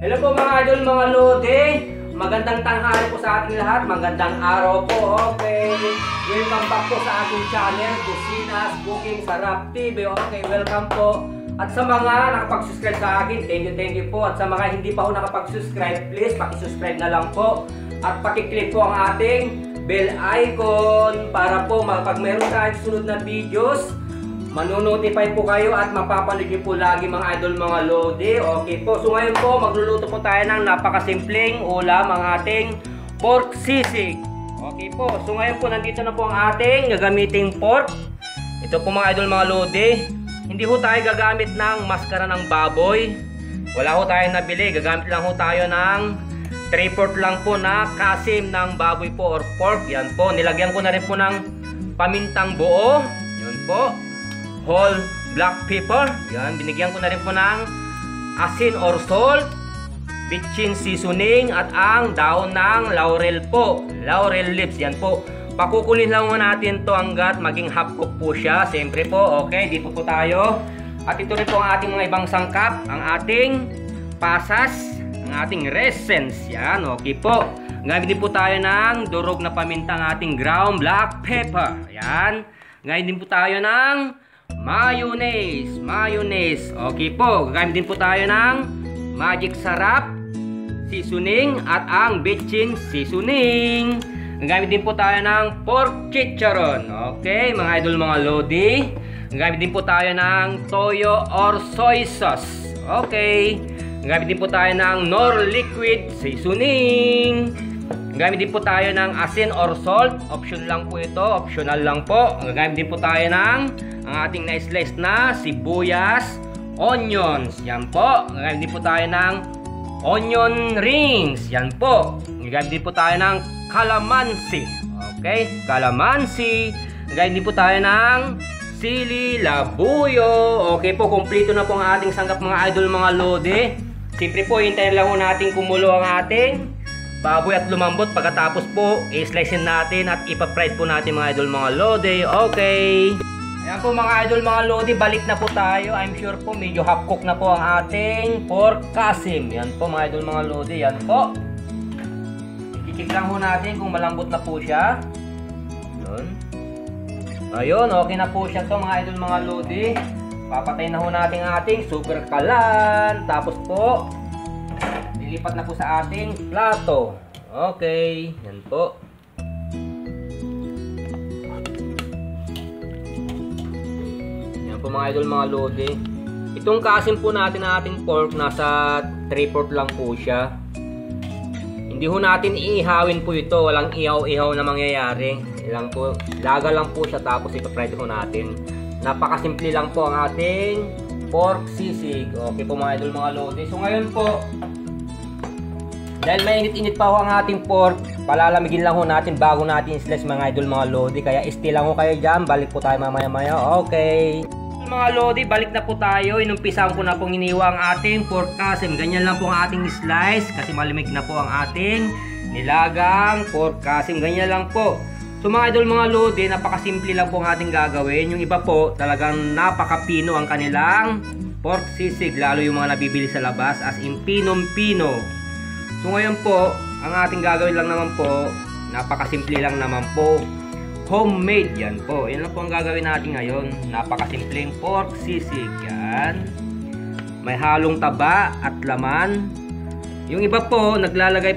Hello po mga idol, mga lode. Magandang tanghali po sa ating lahat. Magandang araw po. Okay. Welcome back po sa ating channel, Kusinas Cooking Sarap TV. Okay, welcome po. At sa mga nakapag-subscribe sa akin, thank you po. At sa mga hindi pa po nakapag-subscribe, please paki-subscribe na lang po. At paki-click po ang ating bell icon para po pag meron tayong sunod na videos, manonotify po kayo at mapapanood niyo po lagi mga idol, mga lode. Okay po, so ngayon po magluluto po tayo ng napakasimpleng ulam, ang ating pork sisig. Okay po, so ngayon po nandito na po ang ating gagamiting pork. Ito po mga idol, mga lode. Hindi ho tayo gagamit ng maskara ng baboy. Wala ho tayo nabili, gagamit lang ho tayo ng 3/4 lang po na kasim ng baboy po or pork. Yan po, nilagyan ko na rin po ng pamintang buo. Yun po, whole black pepper. Yan, binigyan ko na rin po ng asin or salt, bitchin seasoning, at ang daon ng laurel po, laurel leaves. Yan po, pakukulin lang natin to hanggat maging half cook po siya. Siyempre po, okay, dito po tayo. At ito rin po ang ating mga ibang sangkap, ang ating pasas, ang ating raisins. Yan, okay po. Gamit din po tayo ng durog na paminta, ang ating ground black pepper. Yan. Gamit din po tayo ng mayonnaise. Okay po. Gamit din po tayo ng magic sarap seasoning at ang bitchin seasoning. Gamit din po tayo ng pork chicharon. Okay, mga idol, mga lodi. Gamit din po tayo ng toyo or soy sauce. Okay. Gamit din po tayo ng nor liquid seasoning. Gamit din po tayo ng asin or salt. Option lang po ito. Optional lang po. Gamit din po tayo ng ang ating na-slice na sibuyas, onions. Yan po. Gamit din po tayo ng onion rings. Yan po. Gamit din po tayo ng calamansi. Okay? Calamansi. Gamit din po tayo ng sili, labuyo. Okay po. Kompleto na po ang ating sangkap mga idol, mga lode. Siyempre po, hintayin lang po natin kumulo ang ating baboy at lumambot. Pagkatapos po, i-slicein natin at ipa-fried po natin mga idol, mga lode. Okay. Ayan po mga idol, mga lode, balik na po tayo. I'm sure po medyo half cook na po ang ating pork kasim. Yan po mga idol, mga lode. Yan po. I-check lang po natin kung malambot na po siya. Yun. Ayun, okay na po siya to mga idol, mga lode. Papatay na po natin ang ating super kalan. Tapos po, lilipat na po sa ating plato. Okay, yan po. Yan po mga idol, mga lode. Itong kasim po natin na ating pork, nasa 3/4 lang po siya. Hindi ho natin iihawin po ito. Walang ihaw-ihaw na mangyayari. Ilang po, laga lang po siya, tapos ipapry ho natin. Napakasimple lang po ang ating pork sisig. Okay po mga idol, mga lode. So ngayon po, dahil mainit-init pa ho ang ating pork, palalamigin lang ho natin bago natin i-slice mga idol, mga lodi. Kaya stay lang ho kayo dyan. Balik po tayo mamaya-maya. Okay. Mga lodi, balik na po tayo. Inumpisahan ko na pong iniwa ang ating pork kasim. Ganyan lang po ang ating slice kasi malamig na po ang ating nilagang pork kasim. Ganyan lang po. So mga idol, mga lodi, napakasimple lang po ang ating gagawin. Yung iba po, talagang napakapino ang kanilang pork sisig. Lalo yung mga nabibili sa labas, as in pinong-pino. So ngayon po, ang ating gagawin lang naman po, napakasimple lang naman po, homemade. Yan po, yan lang po ang gagawin natin ngayon. Napakasimpleng pork sisig. Yan, may halong taba at laman. Yung iba po naglalagay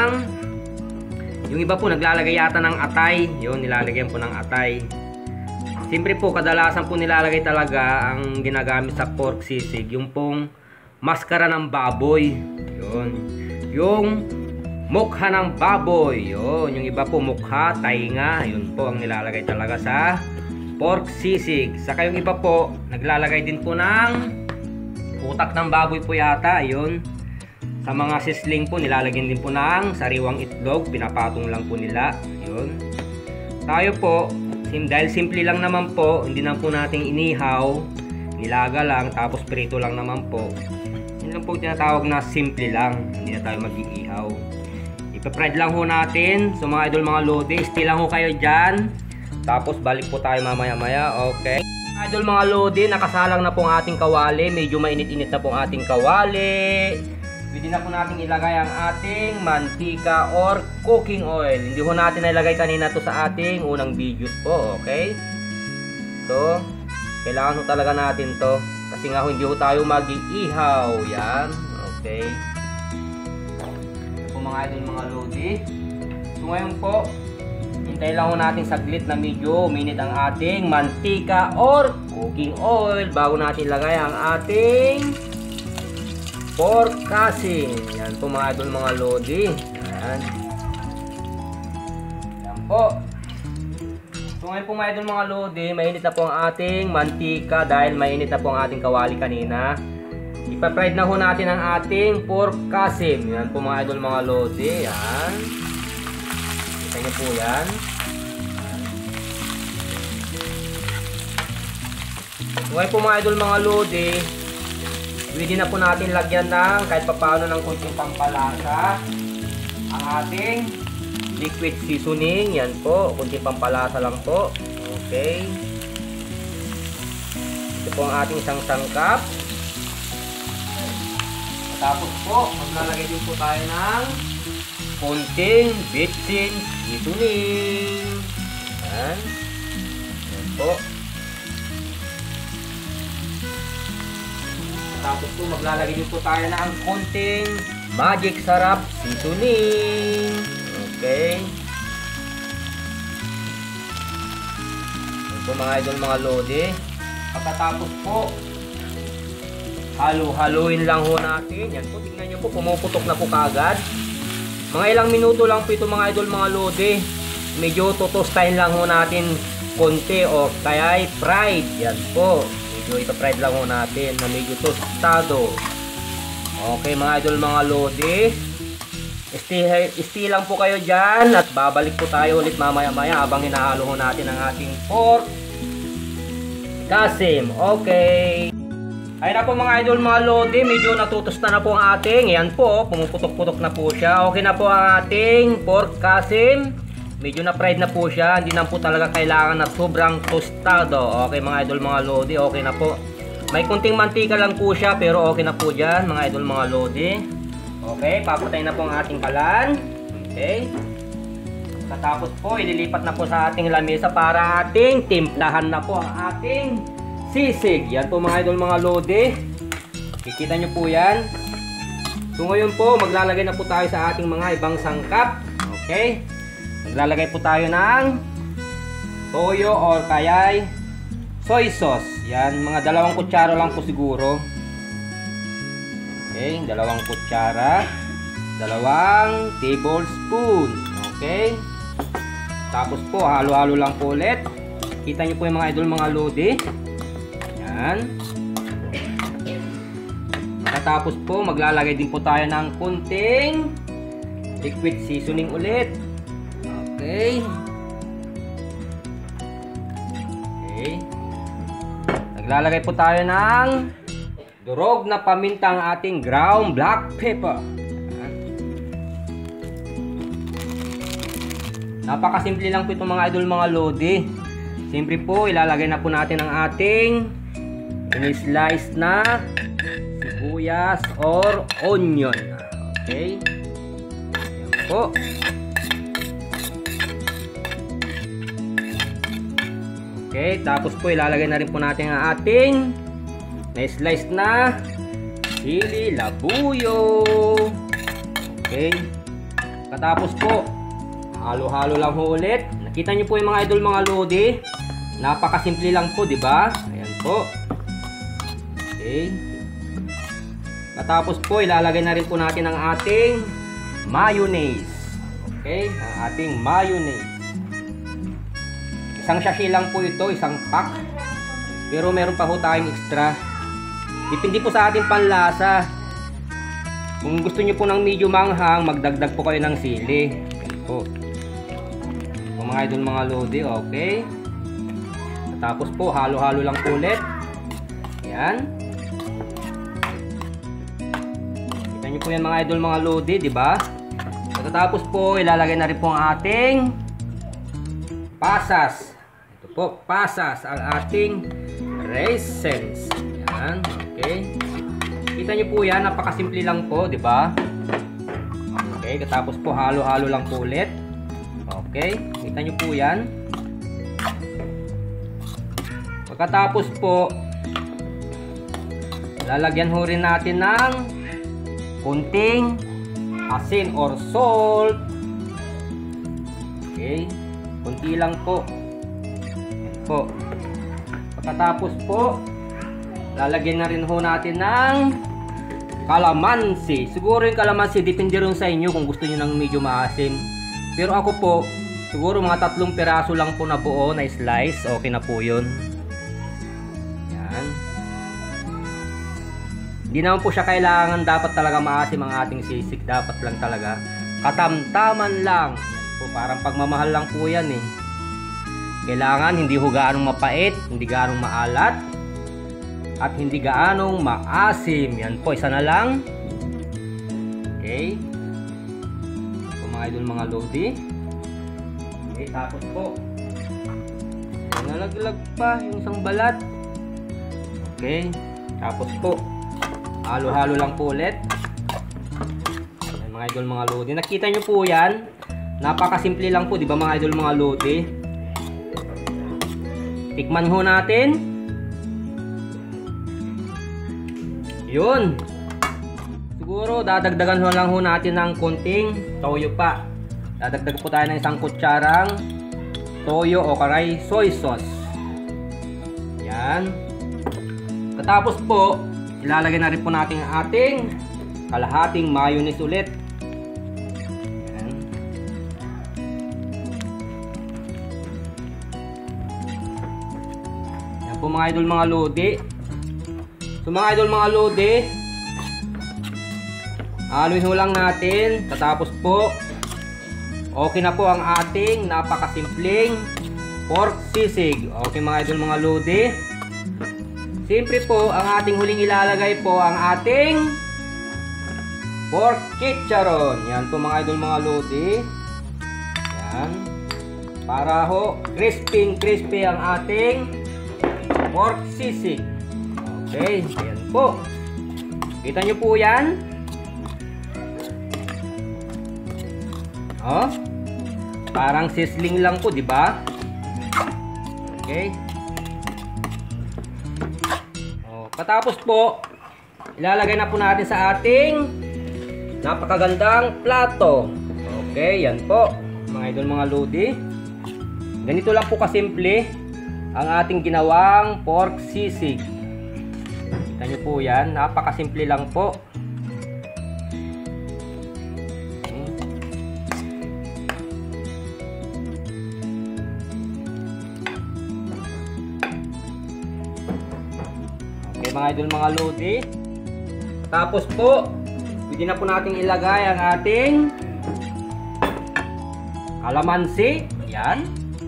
yata ng atay. Yun, nilalagyan po ng atay. Siyempre po, kadalasan po nilalagay talaga ang ginagamit sa pork sisig, yung pong maskara ng baboy. Yun, yung mukha ng baboy. Yun, yung iba po mukha, tainga. Yun po ang nilalagay talaga sa pork sisig. Saka yung iba po naglalagay din po ng utak ng baboy po yata. Yun, sa mga sisling po nilalagyan din po ng sariwang itlog, pinapatong lang po nila. Yun. Tayo po, dahil simple lang naman po, hindi na po natin inihaw, nilaga lang, tapos prito lang naman po. Yun lang po tinatawag na simple lang, hindi na tayo mag-iihaw. Ipa-fried lang ho natin. So mga idol, mga lodi, stay lang ho kayo dyan. Tapos balik po tayo mamaya-maya. Okay. Idol, mga lodi, nakasalang na po ang ating kawali. Medyo mainit-init na po ang ating kawali. pwede na po natin ilagay ang ating mantika or cooking oil. Hindi ho natin nilagay kanina to sa ating unang videos po, okay? So, kailangan ho talaga natin to. Kasi nga hindi ho tayo mag-iihaw. Yan, okay? Ito po mga idol, mga lodi. So ngayon po, hintay lang ho natin saglit na medyo uminit ang ating mantika or cooking oil bago natin ilagay ang ating pork casing. Yan po mga idol, mga lodi. Yan. Yan po. So ngayon po mga idol, mga lodi, mainit na po ang ating mantika dahil mainit na po ang ating kawali kanina. Ipa-fried na ho natin ang ating pork casing. Yan po mga idol, mga lodi. Yan. Kita niyo po yan. Ngayon po mga idol, mga lodi, pwede na po natin lagyan ng kahit papaano ng konting pampalasa ang ating liquid seasoning. Yan po, konting pampalasa lang po. Okay. Ito po ang ating isang sangkap. Tapos po, maglalagay din po tayo ng konting bitchin seasoning. Yan. Yan po. Tapos po, maglalagay din po tayo ng konting magic sarap seasoning. Okay. Yan po mga idol, mga lodi. Pagkatapos po, halo-haloin lang ho natin. Yan po, tingnan nyo po, pumuputok na po kagad. Mga ilang minuto lang po ito mga idol, mga lodi. Medyo totostahin lang ho natin konti o kaya fried. Yan po, medyo ito-fried lang ho natin na medyo tostado. Okay mga idol, mga lodi, stay lang po kayo dyan at babalik po tayo ulit mamaya-maya habang hinahalo ho natin ang ating pork casing. Okay. Ayun na po mga idol, mga lodi, medyo natutosta na po ang ating. Yan po, pumuputok-putok na po siya. Okay na po ang ating pork casing. Medyo na fried na po siya. Hindi na po talaga kailangan na sobrang tostado. Okay mga idol, mga lodi, okay na po. May kunting mantika lang po siya pero okay na po dyan mga idol, mga lodi. Okay, papatay na po ang ating kalan. Okay. Katapos po, ililipat na po sa ating lamesa para ating timplahan na po ang ating sisig. Yan po mga idol, mga lodi. Kikita nyo po yan. So ngayon po, maglalagay na po tayo sa ating mga ibang sangkap. Okay. Maglalagay po tayo ng toyo or kaya'y soy sauce. Yan, mga 2 kutsara lang po siguro. Okay, 2 kutsara. 2 tablespoon. Okay. Tapos po, halo-halo lang po ulit. Kita nyo po yung mga idol, mga lodi. Yan. Tapos po, maglalagay din po tayo ng kunting liquid seasoning ulit. Okay. Okay. Naglalagay po tayo ng durog na paminta ang ating ground black pepper. Napakasimple lang po ito mga idol, mga lodi. Siyempre po, ilalagay na po natin ang ating in-slice na sibuyas or onion. Okay. Yan po. Okay, tapos po ilalagay na rin po natin ang ating na-slice na sili labuyo. Okay. Katapos po, halo-halo lang po ulit. Nakita niyo po yung mga idol, mga lodi. Napakasimple lang po, di ba? Ayan po. Okay. Katapos po, ilalagay na rin po natin ang ating mayonnaise. Okay, ang ating mayonnaise. Isang sachet lang po ito, isang pack. Pero meron pa po tayong extra. Depende po sa ating panlasa. Kung gusto niyo po ng medyo manghang, magdagdag po kayo ng sili. Ayan po. So, mga idol, mga lodi, okay. Tapos po, halo-halo lang po ulit. Ayan. Kita niyo po yan mga idol, mga lodi, di ba? Tapos po, ilalagay na rin po ang ating pasas. Ito po, pasas, ang ating raisins. Ayan, okay. Kita nyo po yan, napakasimple lang po, di ba? Okay, katapos po halo-halo lang po ulit. Okay, kita nyo po yan. Pagkatapos po, lalagyan ho rin natin ng kunting asin or salt. Okay, kunti lang po. Yan po. Pagkatapos po, lalagyan na rin ho natin ng kalamansi. Siguro yung kalamansi, depende rin sa inyo kung gusto niyo ng medyo maasim. Pero ako po, siguro mga 3 piraso lang po na buo na slice. Okay na po yun. Yan. Hindi naman po siya kailangan dapat talaga maasim ang ating sisig. Dapat lang talaga katamtaman lang. Yan po, parang pagmamahal lang po yan eh. Kailangan hindi ho gaanong mapait, hindi gaanong maalat, at hindi gaanong maasim. Yan po, isa na lang. Okay. So, mga idol, mga lodi. Okay, tapos po, nalaglag pa yung isang balat. Okay. Tapos po, halo-halo lang po ulit. Ayan, mga idol, mga lodi. Nakita nyo po yan. Napakasimple lang po, di ba mga idol, mga lodi? Tikman ho natin. Yun. Siguro dadagdagan lang ho natin ng konting toyo pa. Dadagdag po tayo ng 1 kutsarang toyo o karay soy sauce. Yan. Katapos po, ilalagay na rin po natin ang ating kalahating mayonnaise ulit. Yan. Yan po mga idol, mga lodi. So mga idol, mga lodi, haluin ho lang natin. Katapos po, okay na po ang ating napakasimpleng pork sisig. Okay mga idol, mga lodi. Siyempre po, ang ating huling ilalagay po ang ating pork chicharon. Yan po mga idol, mga lodi. Yan. Para ho, crispy ang ating pork sisig. Okay, ayan po. Kita nyo po yan. Oh, parang sizzling lang po, di ba? Okay. Oh, katapos po, ilalagay na po natin sa ating napakagandang plato. Okay, yan po, mga idol, mga lodi. Ganito lang po kasimple ang ating ginawang pork sisig. Kita nyo po yan, napakasimple lang po. Okay mga idol, mga lodi. Tapos po, pwede na po natin ilagay ang ating kalamansi. Yan.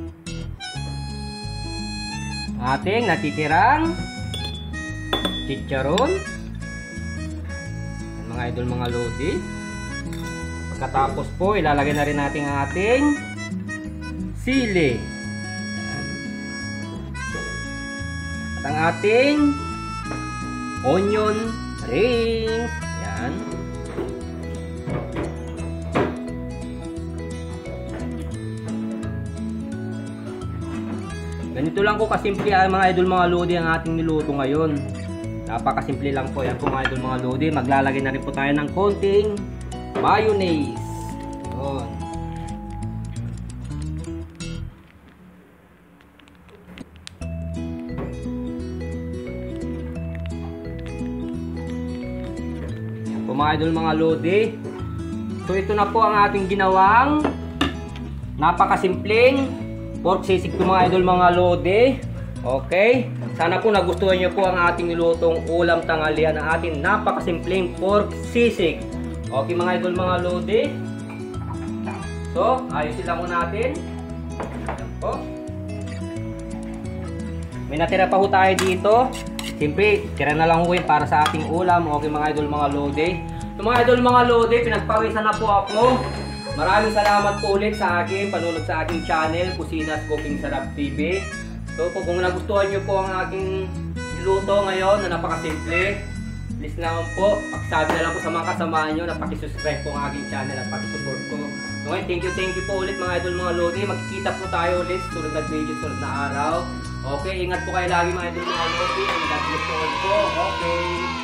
Ating natitirang chicharon. Mga idol, mga lodi. Pagkatapos po, ilalagay na rin natin ang ating sili. At ang ating onion rings. Yan. Ganito lang po kasimple mga idol, mga lodi, ang ating niluto ngayon. Napakasimple lang po. Yan po mga idol, mga lodi. Maglalagay na rin po tayo ng konting mayonnaise. Yun. Yan po mga idol, mga lodi. So ito na po ang ating ginawang napakasimpleng pork sisig po mga idol, mga lodi. Okay. Sana po nagustuhan nyo po ang ating nilutong ulam tanghalian ng ating napakasimpleng pork sisig. Okay mga idol, mga lodi. So, ayusin lang po natin. Ayan po. May natira pa po tayo dito. Siyempre, tira na lang po yun para sa ating ulam. Okay mga idol, mga lodi. So mga idol, mga lodi, pinagpawisan na po ako. Maraming salamat po ulit sa aking panunod sa aking channel, Kusinas Cooking Sarap TV. So kung nagustuhan nyo po ang aking niluto ngayon na napakasimple, please naman po, pakisabi na lang po sa mga kasamahan nyo na pakisubscribe po ang aking channel at pakisupport ko. So ngayon, thank you po ulit mga idol, mga lodi. Magkikita po tayo ulit sa sunod na video, sunod na araw. Okay, ingat po kayo lagi mga idol, mga lodi. And God bless you all po. Okay.